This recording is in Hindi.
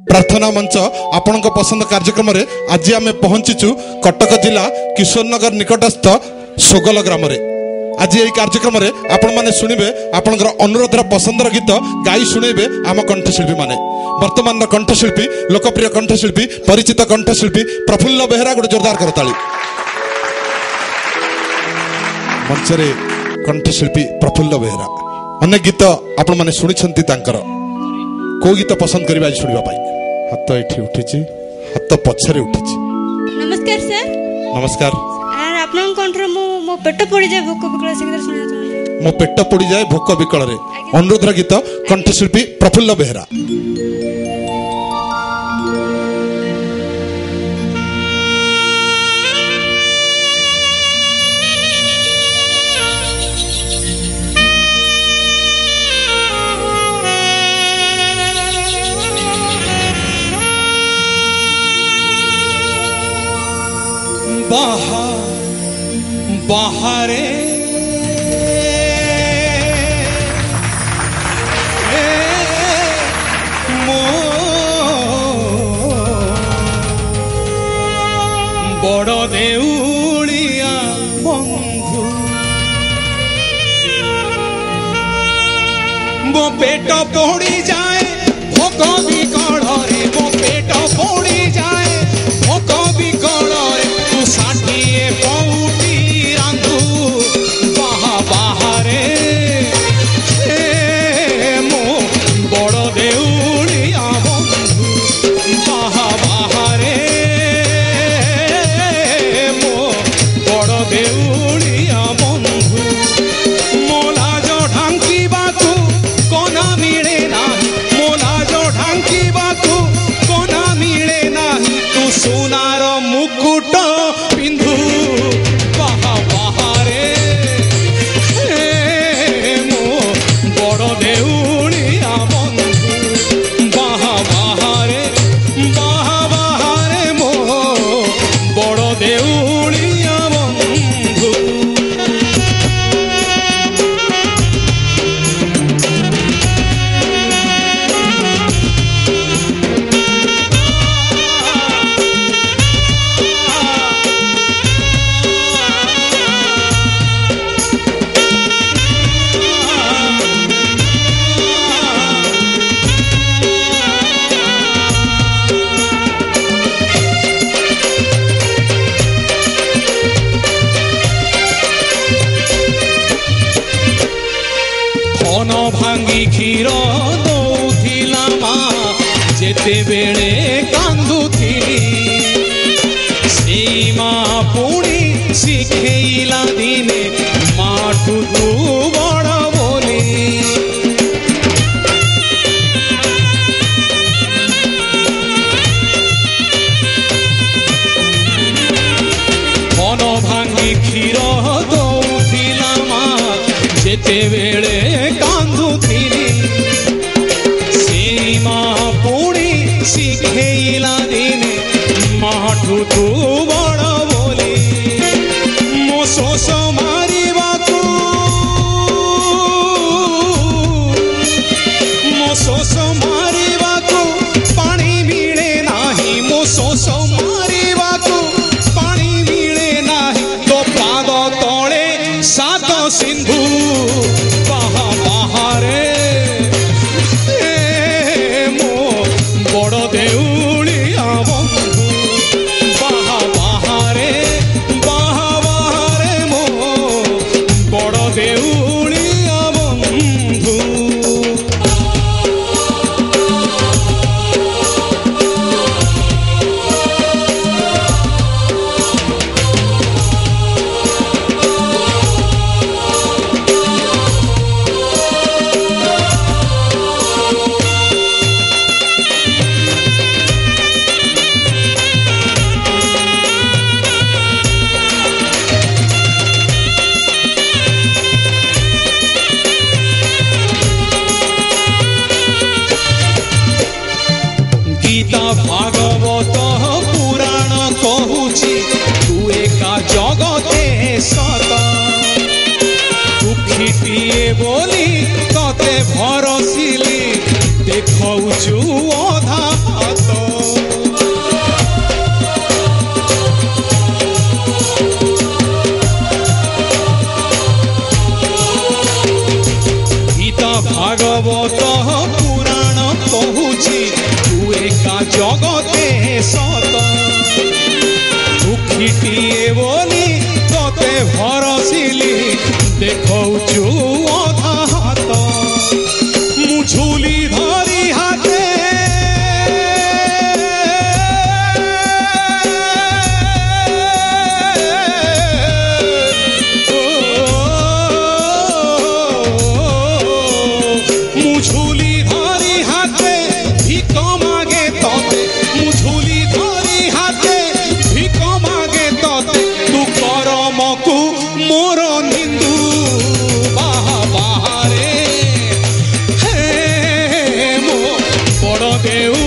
प्रार्थना मंच आपण पसंद कार्यक्रम रे आज आम पहुंचीचु कटक जिला किशोरनगर निकटस्थ सोगल ग्राम रे। आज यही कार्यक्रम रे आपण माने सुनिबे आपनकर अनुरोधर पसंदर गीत गाई सुनेबे आम कंठशिल्पी माने। वर्तमान कंठशिल्पी लोकप्रिय कंठशिल्पी परिचित कंठशिल्पी प्रफुल्ल बेहरा गोटे जोरदार करताली। मंचरे कंठशिल्पी प्रफुल्ल बेहरा अनेक गीत आपण माने सुनिछंती तांकर को गीत पसंद करिबा आज सुनिबा पाई। हाथ एठी उठिछि हाथ पछरे उठिछि। नमस्कार सर। नमस्कार। आपन कंठर मो पेट पड़ी जाय भोक बिकल से गीत सुनिया चाहू। मो पेट पड़ी जाय भोक बिकल रे अनुरोधर गीत कंठशिल्पी प्रफुल्ल बेहरा। बाहरे मो बड़ देउलिया बंधु मो पेट पड़ी जाए भोक बिकल रे मो पेट पड़ी जाए भोक बिकल रे तू षाठिए पौटी रांधु बाहरे मो बड़ देउलिया बंधु बाहरे मो बड़ देउलिया बंधु मोला जो ढांकी बाकू कोना मिले नाही मोला जो ढांकी बाकू कोना मिले नाही तू सोनार मुकुट पिंधु बाहरे मो बड़ देउलिया बंधु बाहरे मो बड़ देउलिया बंधु। धन भांगी क्षीर दौथिला मा जेते बेले कांदुथिली सेई मा पुणी शिखेइला दिने माठू तू बड़ बोली धन भांगी क्षीर दौथिला मा जेते बेले कांदुथिली सेई मा पुणी शिखेइला दिने माठू तू बड़ बोली मो शोष मारिबाकू मो शोष मारिबाकू पानी मिले नाही मो शोष मारिबाकू पानी मिले नाही तो पाद तले सात सिंधु बाहरे मो बड़ देउलिया बंधु बाहरे मो बड़ देउलिया बंधु। गीता भागवत पुराण कहूची तू एका जगते सत दुखीटिए बोली तते भरसिली देखौछु अधा ଦେଉ